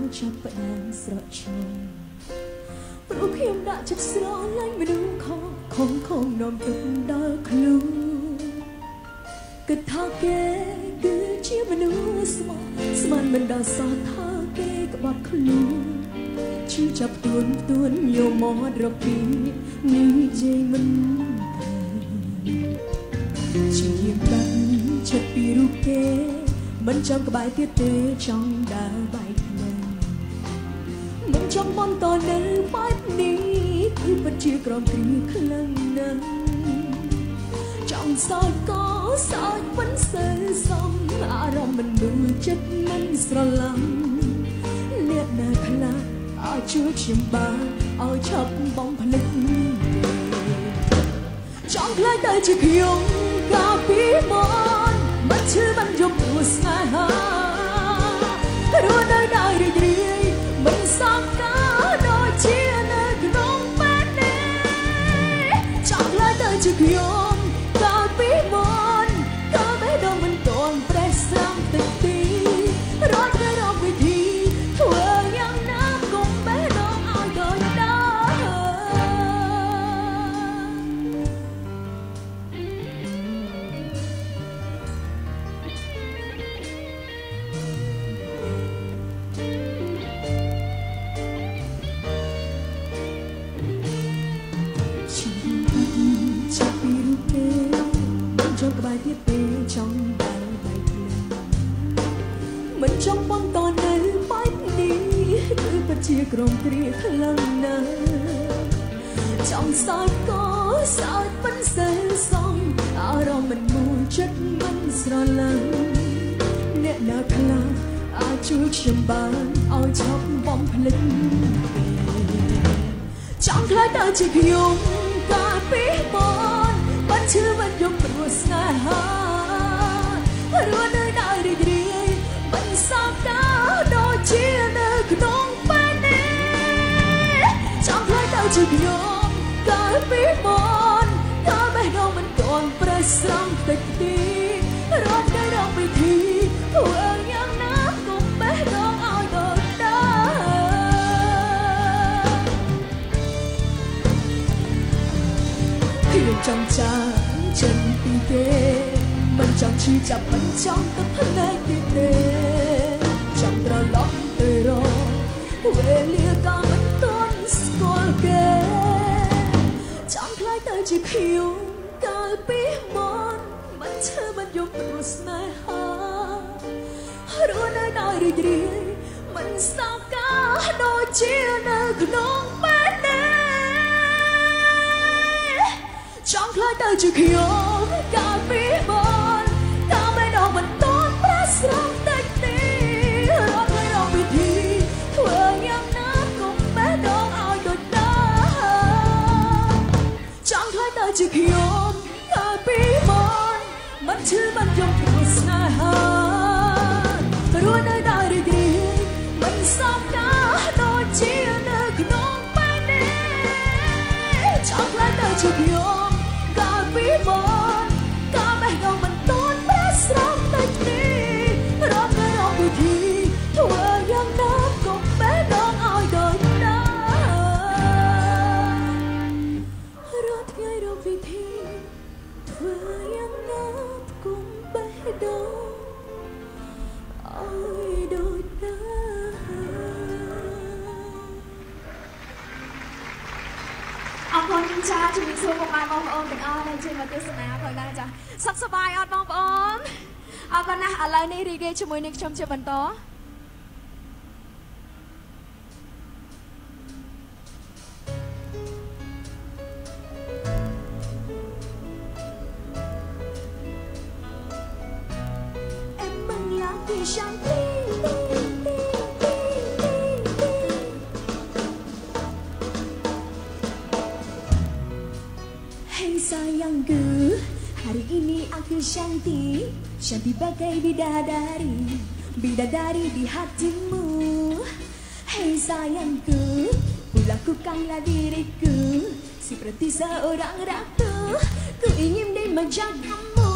ចាប់ផ្ដើមស្រកឈរព្រោះខ្ញុំដាក់ចិត្តស្រឡាញ់មនុស្សខំនាំទឹកដល់ខ្លួនគិតថាគេគឺជាមនុស្សស្មានមិនដល់សោះថាគេក្បត់ខ្លួនឈឺចាប់ទួនយកមករកពីនេះយាយមិនជាបាក់ចិត្តពីរូបគេមិនចាំក្បែរទៀតទេចង់ដើរបែកគ្នាមិនចង់បន្តនៅបែបនេះគឺពិតជាក្រំគ្រីខ្លាំងណាស់ចង់សោយក៏សោយមិនសូវសមអារម្មណ៍មិនដូចចិត្តមិនស្រឡាញ់អ្នកណាខ្លះឲ្យជួយខ្ញុំបានឲ្យឈប់បងភ្លេចចង់ខ្លាចទៅជាខ្ញុំកាលពីមកមិនឈឺមិនយំព្រោះស្នេហារស់នៅដោយរីករាយមិនសោកការដូចជានៅក្នុងពេលនេះចង់ខ្លាចទៅជាខ្ញុំកាលពីមកក៏មិនដល់មិនទាន់ប្រេះស្រាំតិចទីរត់ទៅរកវិធីធ្វើយ៉ាងណាកុំបេះដូងឲ្យដូចដើក្បែរទៀតទេចង់ដើរបែកគ្នាមិនចង់បន្តនៅបែបនេះគឺពិតជាក្រំគ្រាខ្លាំងណាស់ចង់សោយក៏សោយមិនសូវសមអារម្មណ៍មិនមួយចិត្តមិនស្រឡាញ់អ្នកណាខ្លះអាចជួយខ្ញុំបានឲ្យឈប់បំភ្លេចចង់ខ្លាចទៅជាខ្ញុំកាលពីមកមិនឈឺមិនយំព្រោះស្នេហារស់នៅដោយរីករាយមិនសោកការដូចជានៅក្នុងពេលនេះចង់ខ្លាចទៅជាខ្ញុំកាលពីមកក៏បេះដូងមិនទាន់ប្រេះស្រាំតិចទីរត់ទៅរកវិធីធ្វើយ៉ាងណាកុំបេះដូងឲ្យដូចដើខ្ញុំចង់ចេញពីគេមិនចង់ឈឺចាប់មិនចង់ទឹកភ្នែកទៀតទេចង់ត្រឡប់ទៅរកវេលាកាលមិនទាន់ស្គាល់គេចង់ខ្លាចទៅជាខ្ញុំកាលពីមកមិនឈឺមិនយំព្រោះស្នេហារស់នៅដោយរីករាយមិនសោកការដូចជានៅក្នុងពេលនេះចង់ខ្លាចទៅជាខ្ញុំកាលពីមកក៏មិនដល់មិនទាន់ប្រេះស្រាំតិចទីរត់ទៅរកវិធីធ្វើយ៉ាងណាកុំបេះដូងឲ្យដូចដើមចង់ខ្លាចទៅជាខ្ញុំកាលពីមកមិនឈឺមិនយំព្រោះស្នេហារស់នៅដោយរីករាយមិនសោកការដូចជានៅក្នុងពេលនេះចង់ខ្លាចទៅជាខ្ញុំកាលពីមកក៏បេះដូងមិនទាន់ប្រេះស្រាំតិចទីរត់ទៅរកវិធីធ្វើយ៉ាងណាកុំបេះដូងឲ្យដូចដើមរត់ថ្ងៃរកវិធីធ្វើយ៉ាងណាកុំបេះដូងឲ្យដូចដើមអរគុណចាជំរាបសួរបងប្អូនទាំងអស់ដែលជួយមកទស្សនាផងដែរចាសុខសប្បាយអត់បងប្អូនអរគុណណាស់ឥឡូវនេះរីករាយជាមួយនឹងខ្ញុំជាបន្តSayangku, hari ini aku Shanti bagai bidadari di hatimu. Hei sayangku, lakukanlah diriku seperti seorang ratu. Ku ingin dimanja kamu.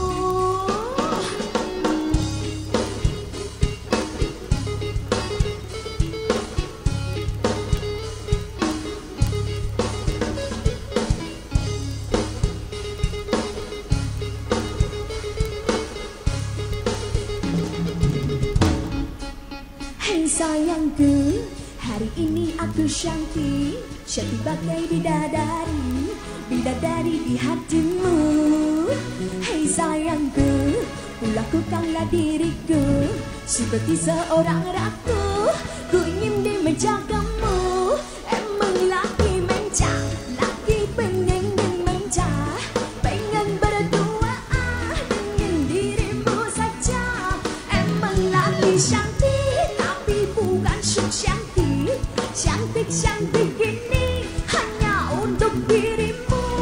sayangku, hari ini aku cantik, cantik bagai bidadari, bidadari di hatimu. Hei sayangku, lakukanlah diriku seperti seorang ratu, ku ingin menjagamu. Emang laki manja, laki pengen manja, pengen berdua dengan dirimu saja. Emang laki cantik, tapi bukan sok cantik, cantik-cantik ini hanya untuk dirimu.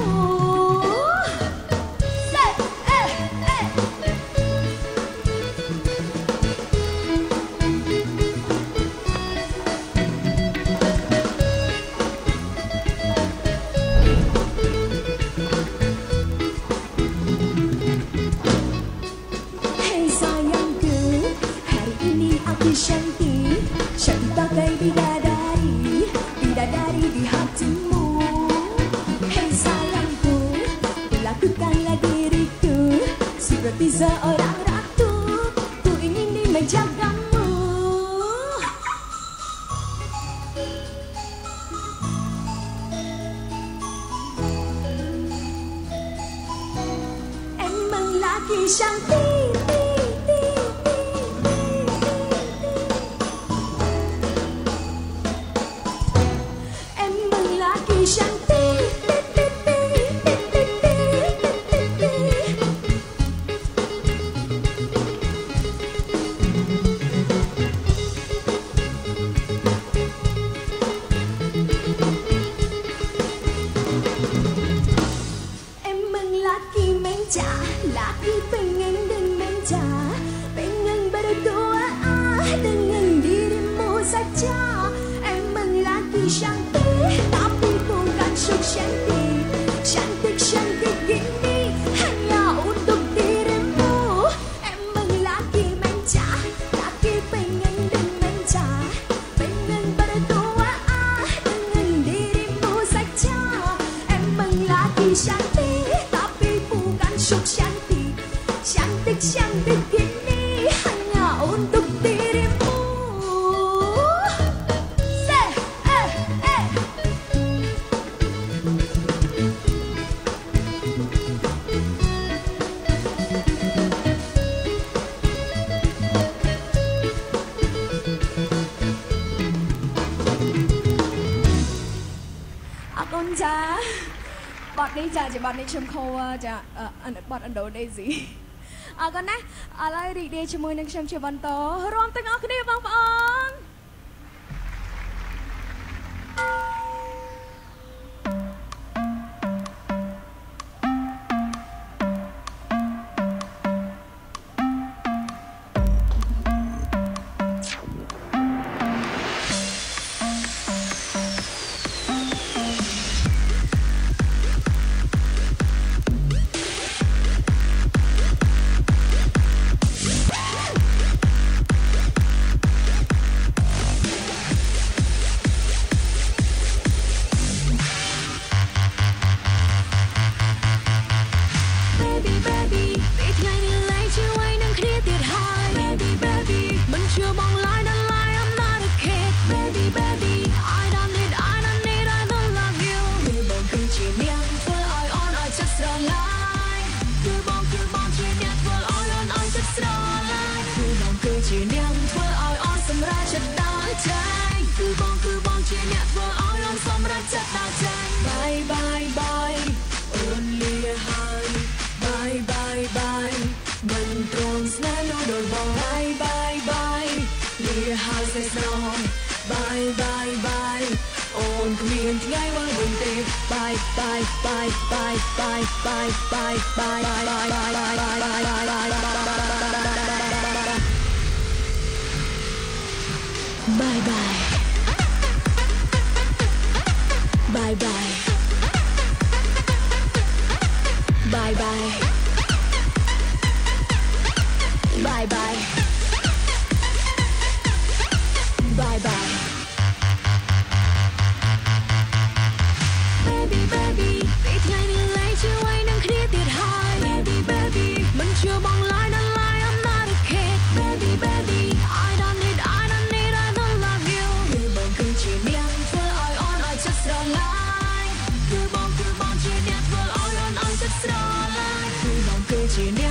Cantik, cantik bagai bidadari, bidadari di hatimu. Hei sayangku, lakukanlah diriku seperti seorang ratu, ku ingin menjagamu. Emang laki cantik, laki pengen dan manja, pengen berdua dengan dirimu saja. Emang laki cantik, tapi bukan sok cantik, cantik-cantik ini hanya untuk dirimu. Emang laki manja, laki pengen dan manja, pengen berdua dengan dirimu saja. Emang laki cantik, tapi bukan sok cantik, cantik-cantik ini hanya untuk dirimu. Con cha bọt đi chả chỉ bọt đi chấm khâu chả bọt Ấn Độ Daisy អរគុណណាស់ឥឡូវរីករាយជាមួយនឹងខ្ញុំជាបន្តរួមទាំងអស់គ្នាបងប្អូន Bye bye bye only hai bye bye bye mình tròn snap nó đôi bóng bye bye bye lia hai sẽ song bye bye bye ôn miền ngay qua bình tĩnh bye bye bye bye bye bye bye bye bye bye bye bye bye bye bye Bye bye. Bye bye. Bye bye. Bye bye. Baby baby, ពេលថ្ងៃនេះលែងជួយនឹងគ្នាទៀតហើយ Baby baby មិន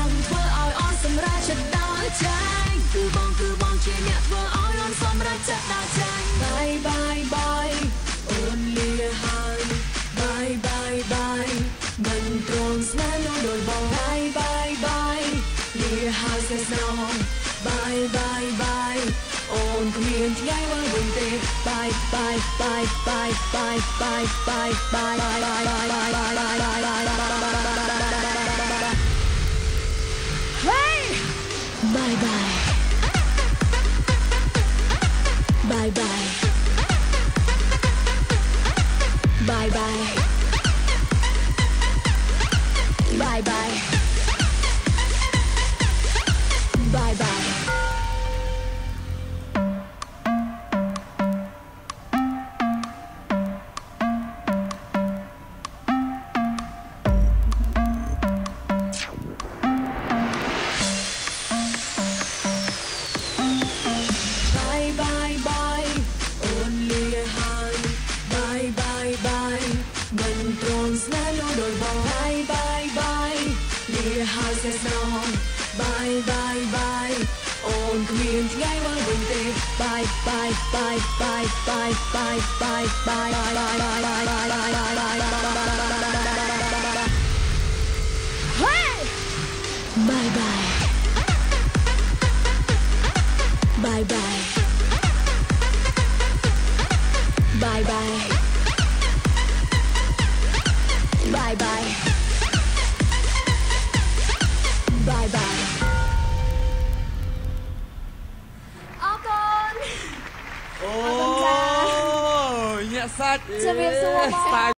ធ្វើឲ្យអនសម្រាប់ចិត្តដល់ចាញ់គឺបងជាអ្នកធ្វើឲ្យអនសម្រាប់ចិត្តដល់ចាញ់ Bye bye bye អូនលាហើយ Bye bye bye មិនត្រង់ស្នេហ៍នោះដោយបង Bye bye bye លាហើយស្នេហ៍ស្នង Bye bye bye អូនគ្មានថ្ងៃមកវិញទេ Bye bye bye bye bye bye bye bye Hey Bye bye Bye bye Bye bye Bye bye Bye bye Bye bye bye លាហើយស្នេហ៍ស្នង Bye bye bye អូនគ្មានថ្ងៃមកវិញទេ Bye bye bye bye bye bye bye bye Hey Bye bye Bye bye Bye bye Bye bye Bye bye អរគុណអូញាក់សាច់ជំរាបសួរបង